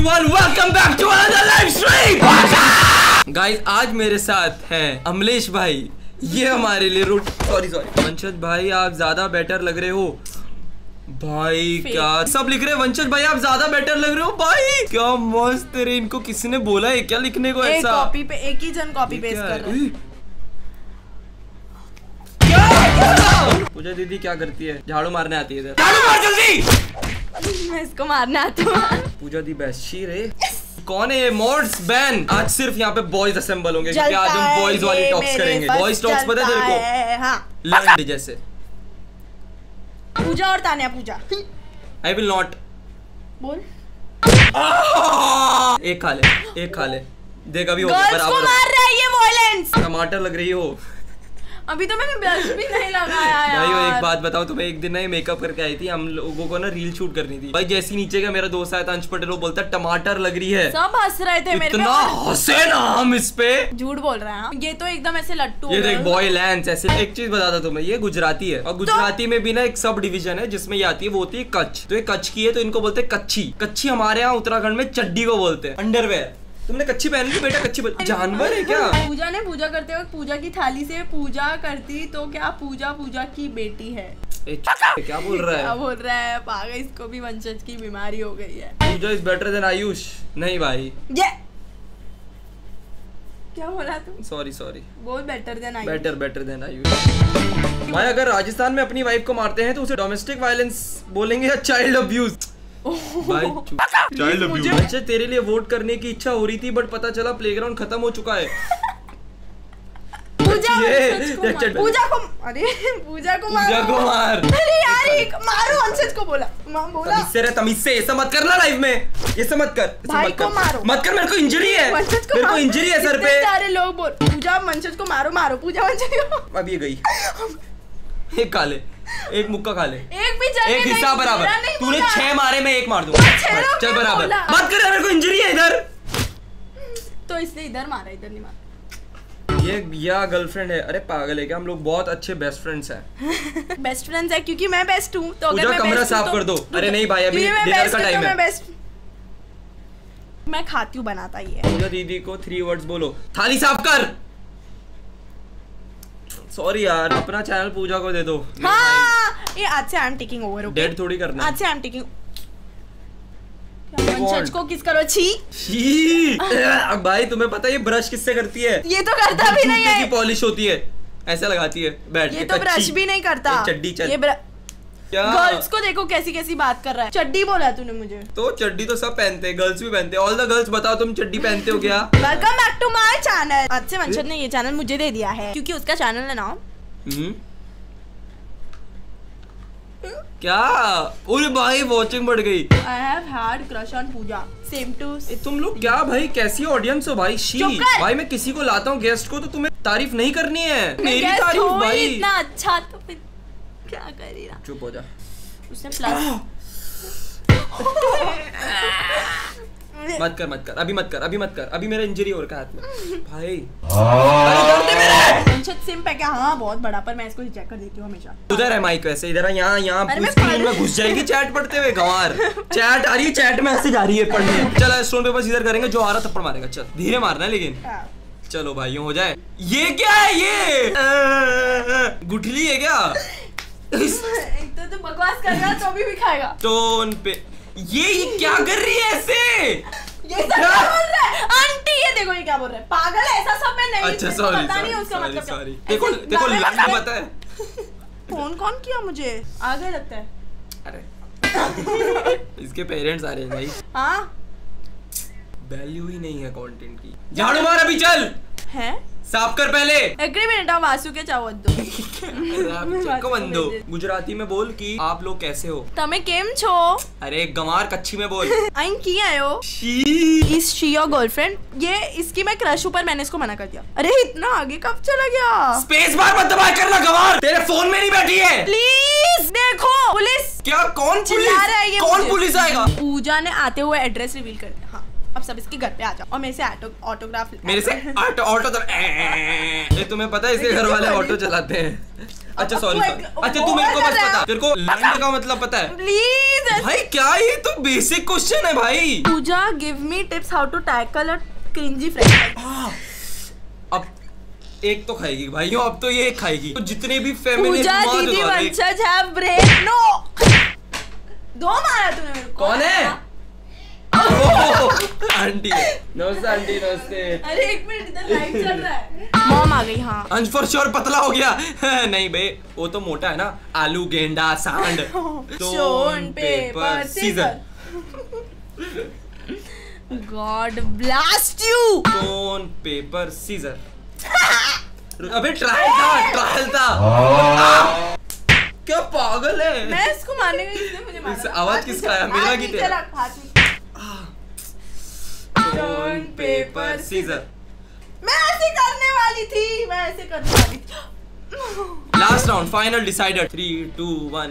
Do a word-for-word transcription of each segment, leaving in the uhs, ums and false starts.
Everyone, welcome back to another live stream. Guys, आज मेरे साथ हैं अमलेश भाई। ये हमारे लिए रूट सॉरी सॉरी वंशज भाई, आप ज्यादा बेटर लग रहे हो भाई। क्या सब लिख रहे हैं? वंशज भाई आप ज्यादा बेटर लग रहे हो भाई। क्या मस्त रे। इनको किसी ने बोला है क्या लिखने को ऐसा? कॉपी पे एक ही जन कॉपी पेस्ट कर रहा है। पूजा दीदी क्या करती है? झाड़ू मारने आती है। इधर झाड़ू मार जल्दी। मैं इसको मारने आती हूँ। पूजा दी बेस्टी रे। कौन है ये? Mods ban. आज सिर्फ यहाँ पे बॉयज असेंबल होंगे क्योंकि आज हम बॉयज वाली टॉक्स करेंगे। बॉयज टॉक्स पता है तेरे को? हाँ। लंड जैसे। पूजा और Tanya. Pooja I will not. बोल। एक खा ले, एक खा ले। देख अभी हो गर्ल्स को मार रहा है ये वायलेंस। टमाटर लग रही हो। अभी तो मैंने ब्रश भी नहीं लगाया यार। भाई वो एक बात बताओ तुम्हें, एक दिन ना ये मेकअप करके आई थी, हम लोगों को ना रील शूट करनी थी। भाई जैसी नीचे का मेरा दोस्त आया था अंश पटेल, वो बोलता टमाटर लग रही है। सब हंस रहे थे मेरे पे। इतना हंसे ना हम इस पे। झूठ बोल रहा है। ये तो एकदम ऐसे लट्टू। ये देख बॉय लैंस ऐसे। एक चीज बताता तुम्हें, ये गुजराती है और गुजराती में भी ना एक सब डिवीजन है जिसमें ये आती है, वो होती है कच्छ। तो ये कच्छ की है तो इनको बोलते हैं कच्ची। कच्ची हमारे यहाँ उत्तराखंड में चड्डी को बोलते हैं, अंडरवेयर। तुमने कच्ची पहन ली बेटा? कच्ची जानवर है क्या? पूजा ने पूजा करते वक्त पूजा की थाली से पूजा करती तो क्या पूजा पूजा की बेटी है। ए, क्या बोल रहा है? क्या बोल रहा है पागल? इसको भी वंशज की बीमारी हो गई है। Pooja is better than Ayush. नहीं भाई ये क्या बोला तू? Sorry sorry. बोल better than Ayush. Better better than Ayush. भाई अगर राजस्थान में अपनी वाइफ को मारते हैं तो उसे डोमेस्टिक वायलेंस बोलेंगे या चाइल्ड अब्यूज? भाई चाइल्ड अब्यूज। अच्छा तेरे लिए वोट करने की इच्छा हो रही थी बट पता चला प्लेग्राउंड खत्म हो चुका है। पूजा ये पूजा को अरे पूजा को मार। पूजा को मार। अरे यार एक मारो वंशज को। बोला मां बोला तमीज से रे, तमीज से। ऐसा मत करना लाइव में, ऐसा मत कर। भाई को मारो मत कर। मेरे को इंजरी है, मेरे को इंजरी है सर पे। सारे लोग बोल पूजा वंशज को मारो मारो। पूजा वंशज को। अब ये गई। एक खा ले, एक मुक्का खा ले। एक भी चल एक हिस्सा बराबर। तूने छह मारे, मैं एक मार दूंगा। चल बराबर। मत कर, मेरे को इंजरी है इधर। तो इसने इधर मारा, इधर नहीं मारा। ये या गर्लफ्रेंड है? अरे पागल है क्या? हम लोग बहुत अच्छे बेस्ट फ्रेंड्स हैं। बेस्ट फ्रेंड्स है क्योंकि मैं बेस्ट हूँ। तो अगर मैं कमरा साफ कर दो। अरे नहीं भाई अभी डिनर का टाइम है। मैं खाती हूँ बनाता ही है। पूजा दीदी को थ्री वर्ड्स बोलो। थाली साफ कर। सॉरी यार, अपना चैनल पूजा को दे दो। हाँ, ये आज से I am taking over. Okay डेड थोड़ी करना। आज से आई एम टेकिंग। वंशज को किस करो? छी छी। अब भाई तुम्हें पता है ये ब्रश किससे करती है? ये तो करता भी नहीं है। की पॉलिश होती है, ऐसा लगाती है बैठ के। ये तो ब्रश भी नहीं करता। चड्डी चल। ये क्या? गर्ल्स को देखो कैसी कैसी बात कर रहा है। चड्डी बोला तूने मुझे। तो चड्डी तो सब पहनते हैं, गर्ल्स भी पहनते हैं। ऑल द गर्ल्स बताओ तुम चड्डी पहनते हो क्या? Welcome back to my channel. आज से वंशज ने ये चैनल मुझे दे दिया है क्योंकि उसका चैनल है नाम क्या? अरे भाई वॉचिंग बढ़ गई। I have had crush on Puja. Same to. तुम लोग क्या भाई कैसी ऑडियंस हो भाई? शी भाई मैं किसी को लाता हूँ गेस्ट को तो तुम्हें तारीफ नहीं करनी है। मेरी तारीफ भाई इतना अच्छा तो फिर क्या करेगा? चुप हो जा। उसने प्लस मत कर मत कर अभी मत कर अभी मत कर अभी मेरा इंजरी हो रहा है हाथ में भाई। वंशज सिम है क्या? हाँ बहुत बड़ा, पर मैं इसको ही चेक कर देती हूँ हमेशा। उधर है माइक वैसे, इधर यहाँ यहाँ स्क्रीन में घुस जाएगी चैट पढ़ते हुए। गंवार चैट आ रही है, चैट में ऐसे जा रही है पढ़ने। चल स्टोन पेपर इधर करेंगे, जो आ रहा थप्पड़ मारेगा। चल धीरे मारना है लेकिन। चलो भाइयों हो जाए। ये क्या है? ये गुठली है क्या? एक तो तू बकवास कर रहा है तो भी खाएगा। स्टोन पे ये ये क्या कर रही है ऐसे? ये सब क्या बोल रहा है? आंटी ये देखो ये क्या बोल रहा है? पागल है, ऐसा सब मैं नहीं। अच्छा सॉरी पता नहीं उसका मतलब क्या। देखो देखो लगता पता है। फोन कौन किया मुझे? आगे लगता है। अरे इसके पेरेंट्स आ रहे हैं भाई। हाँ वैल्यू ही नहीं है कंटेंट की। झाड़ू मार अभी चल। है साफ कर पहले। एक मिनट वासु के चावत दो। को बंदो गुजराती में बोल कि आप लोग कैसे हो? तमे केम छो? अरे गंवार कच्ची में बोल। आइन की आयो? She is she your girlfriend? ये इसकी मैं क्रश हूं पर मैंने इसको मना कर दिया। अरे इतना आगे कब चला गया? स्पेस बार मत दबाया करना गंवार, तेरे फोन में नहीं बैठी है। प्लीज देखो पुलिस। क्या? कौन पुलिस? रहा है ये? कौन पुलिस आएगा? पूजा ने आते हुए एड्रेस रिवील कर दिया। हाँ अब सब इसके घर पे आ जाओ और मेरे से ऑटो ऑटोग्राफ मेरे से ऑटो ऑटो तो ये तुम्हें पता है इसके घर वाले ऑटो चलाते हैं। अच्छा सॉरी अच्छा तू मेरे को बस पता तेरे को लंड का मतलब पता है प्लीज भाई क्या ये तो बेसिक क्वेश्चन है भाई। Pooja give me tips how to tackle a cringy friend. अब एक तो खाएगी भाइयों अब तो ये एक खाएगी तो जितने भी फेमिनिस्ट पूजा दीदी वंशज हैव ब्रेन नो दो मारा तूने मेरे को। कौन है आंटी नमस्ते आंटी नमस्ते। अरे एक मिनट इधर लाइट चल रहा है। मॉम आ गई हाँ। अंश फॉर श्योर पतला हो गया नहीं बे वो तो मोटा है ना आलू गेंडा सांड stone paper scissor. God blast you. Stone paper scissor. अबे ट्रायल था ट्रायल था क्या पागल है। मैं इसको मारने गई इसने मुझे मारा। आवाज किसका आया मेरा की तेरा। Stone paper scissor. मैं ऐसे करने वाली थी मैं ऐसे करने वाली थी। Last round final decider three two one.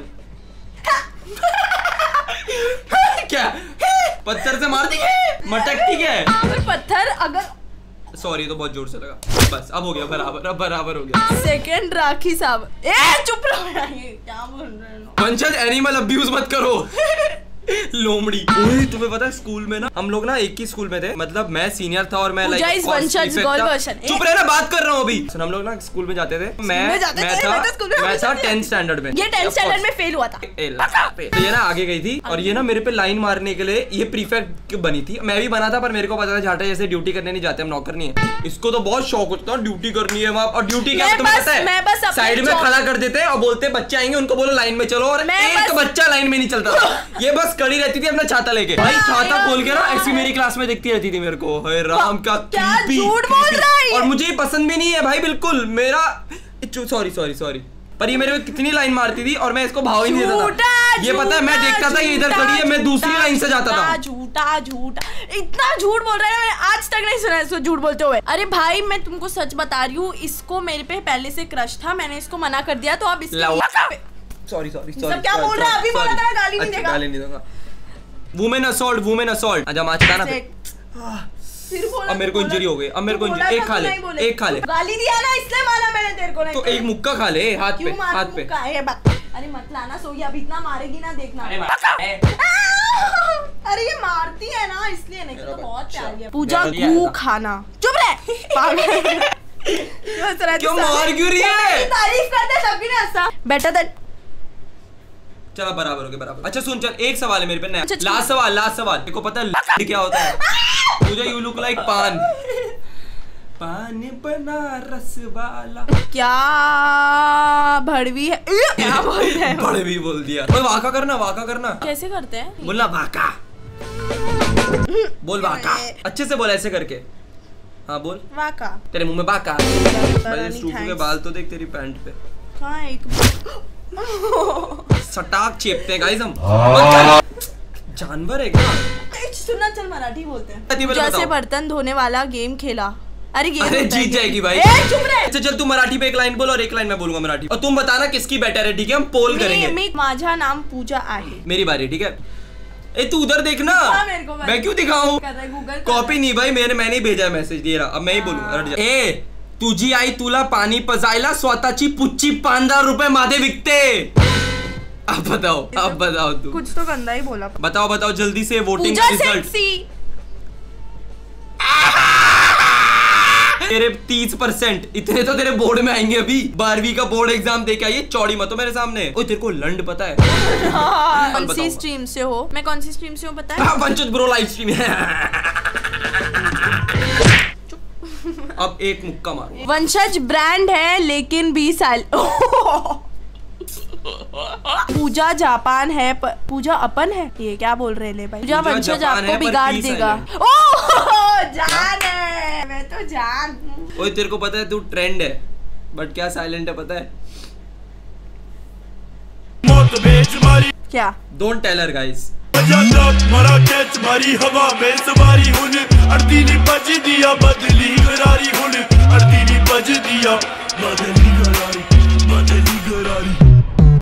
क्या पत्थर से मार दी मटकती क्या है। पत्थर अगर सॉरी तो बहुत जोर से लगा बस अब हो गया बराबर अब बराबर हो गया। सेकंड राखी साहब ए चुप रहो ये क्या बोल रहे हो। पंचज एनिमल अब्यूज मत करो लोमड़ी। ओए तुम्हें पता है स्कूल में ना हम लोग ना एक ही स्कूल में थे मतलब मैं सीनियर था और मैं लाइक चुप रहे ना बात कर रहा हूँ अभी। हम लोग ना स्कूल में जाते थे मैं मैं था मैं था टेंथ स्टैंडर्ड में। ये टेंथ स्टैंडर्ड में फेल हुआ था। तो ये ना आगे गई थी और ये ना मेरे पे लाइन मारने के लिए ये प्रीफेक्ट बनी थी मैं भी बना था पर मेरे को पता था झाटे जैसे ड्यूटी करने नहीं जाते हम नौकर नहीं है। इसको तो बहुत शौक होता है ड्यूटी करनी है वहाँ और ड्यूटी क्या तुम्हें पता है साइड में खड़ा कर देते हैं और बोलते बच्चे आएंगे उनको बोलो लाइन में चलो और एक बच्चा लाइन में नहीं चलता ये बस खड़ी रहती थी अपना छाता लेके। भाई छाता खोल के ना ऐसी मेरी क्लास में दिखती रहती थी मेरे को। हाय राम का झूठ बोल रहा है और मुझे पसंद भी नहीं है भाई बिल्कुल मेरा सॉरी सॉरी सॉरी पर ये मेरे को कितनी लाइन मारती थी और मैं इसको भाव ही नहीं देता था। ये पता है मैं देखता था ये इधर खड़ी है मैं दूसरी लाइन से जाता था। झूठा झूठा इतना झूठ बोल रहा है मैंने आज तक नहीं सुना इसको झूठ बोलते हुए। अरे भाई मैं तुमको सच बता रही हूँ इसको मेरे पे पहले से क्रश था मैंने इसको मना कर दिया तो अब इसके सॉरी सॉरी सॉरी क्या बोल रहा है अभी बोला था गाली नहीं देगा गाली नहीं दूंगा। वुमेन असॉल्ट वुमेन असॉल्ट आजा माचता ना फिर बोला अब मेरे को इंजरी हो गई अब मेरे को एक खा ले एक खा ले गाली दिया ना इसलिए मारा मैंने तेरे को नहीं तो एक मुक्का खा ले हाथ पे हाथ पे। अरे मत लाना सोई अभी इतना मारेगी ना देखना। अरे ये मारती है ना इसलिए नहीं तो बहुत प्यारी है। पूजा गू खाना चुप रहे क्यों मार क्यों रही है। तारीफ करते सबकी ना ऐसा बेटर देन चला बराबर हो गया बराबर। अच्छा सुन चल एक सवाल है मेरे पे नया लास्ट सवाल लास्ट सवाल देखो पता है क्या होता है मुझे यू लुक लाइक पान पान बना रस वाला क्या भड़वी है क्या बोलते हैं भड़वी बोल दिया। ओए वाका करना वाका करना कैसे करते हैं बोलना वाका बोल वाका अच्छे से बोल ऐसे करके हाँ बोल वाका तेरे मुंह में वाका के बाल तो देख तेरी पैंट पे हाँ एक सटाक चेपते हैं गाइस हम जानवर है क्या। सुनना चल मराठी बोलते हैं। जैसे बर्तन धोने वाला गेम खेला अरे गेम अरे जीत जाएगी भाई चुप रहे। अच्छा चल तू मराठी पे एक लाइन बोल और एक लाइन मैं बोलूंगा मराठी और तुम बताना किसकी बेटर है ठीक है हम पोल करेंगे। माझा नाम पूजा आहे मेरी बारी ठीक है। ए तू उधर देखना मैं क्यों दिखाऊं कॉपी नहीं भाई मैंने मैंने भेजा मैसेज दे रहा अब मैं ही बोलूंगा। ए तुझी आई तुला पाणी पजायला स्वतःची पुच्ची पाच हजार रुपए माधे विकते। अब बताओ अब बताओ तू कुछ तो गंदा ही बोला। बताओ बताओ जल्दी से वोटिंग रिजल्ट। तेरे तीस परसेंट इतने तो तेरे बोर्ड में आएंगे अभी बारहवीं का बोर्ड एग्जाम दे के आइए चौड़ी मत हो मेरे सामने। ओ तेरे को लंड पता है कौन सी स्ट्रीम से हो मैं कौन सी स्ट्रीम से हूँ पता है पंचत ब्रो लाइव स्ट्रीम है। अब एक मुक्का मारो। वंशज ब्रांड है लेकिन बीस साल पूजा जापान है प... पूजा अपन है ये क्या बोल रहे ले भाई। पूजा वंशज आपको बिगाड़ देगा। ओह जान है मैं तो जान। ओए तेरे को पता है तू ट्रेंड है बट क्या साइलेंट है पता है क्या डोंट टेल हर गाइस। मरा कैच मारी हवा में सवारी हुन अड़तीनी बज दिया बदली गरारी हुन अड़तीनी बज दिया बदली गरारी बदली गरारी।